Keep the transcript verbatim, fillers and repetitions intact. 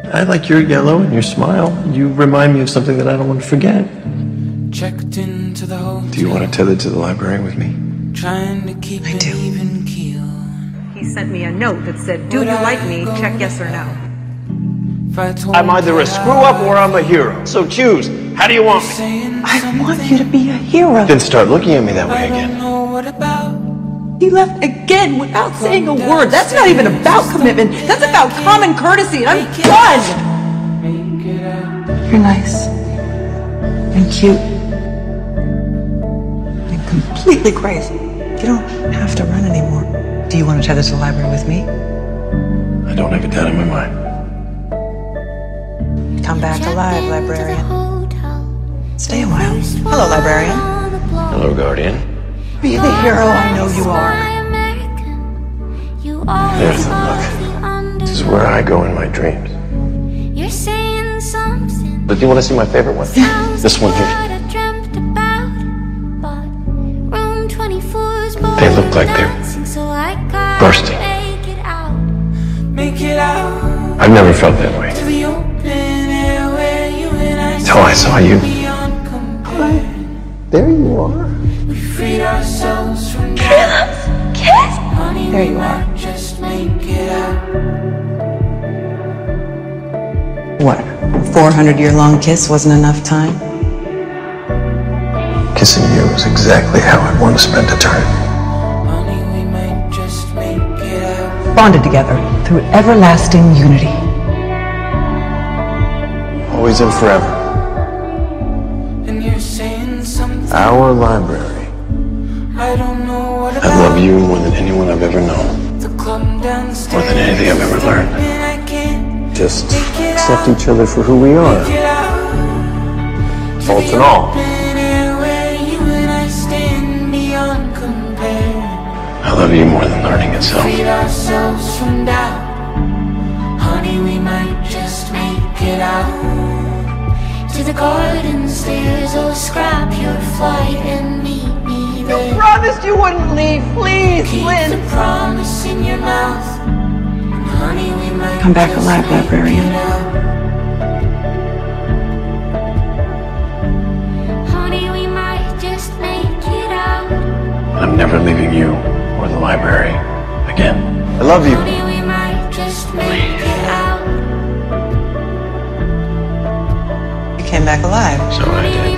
I like your yellow and your smile. You remind me of something that I don't want to forget. Checked into the hotel. Do you want to tether to the library with me? Trying to keep I do. an even keel. He sent me a note that said, do you like me? Check yes or no. I'm either a screw-up or I'm a hero. So choose. How do you want me? I want you to be a hero. Then start looking at me that way again. He left again without saying a word. That's not even about commitment. That's about common courtesy, and I'm done! You're nice. And cute. And completely crazy. You don't have to run anymore. Do you want to tether to the library with me? I don't have a doubt in my mind. Come back alive, librarian. Stay a while. Hello, librarian. Hello, guardian. Be the hero I know you are. There's the look. This is where I go in my dreams. You're saying something. But do you want to see my favorite one? This one here. They look like they're bursting. I've never felt that way. Until I saw you. Hi. There you are. Kiss! Kiss! There you are. What? A four hundred year long kiss wasn't enough time? Kissing you is exactly how I want to spend eternity. Bonded together through everlasting unity. Always and forever. Our library. I don't know what I love you more than anyone I've ever known. More than anything I've ever learned. Just accept each other for who we are. Faults and all. I love you more than learning itself. Honey, we might just make it out to the garden stairs, or scrap your flight and meet me there. You promised you wouldn't leave. Please, Keep Flynn. the promise in your mouth. And honey, we might Come back just alive, make librarian. it out. Honey, we might just make it out. I'm never leaving you or the library again. I love you. Honey, we might just make it out. You came back alive. So I did.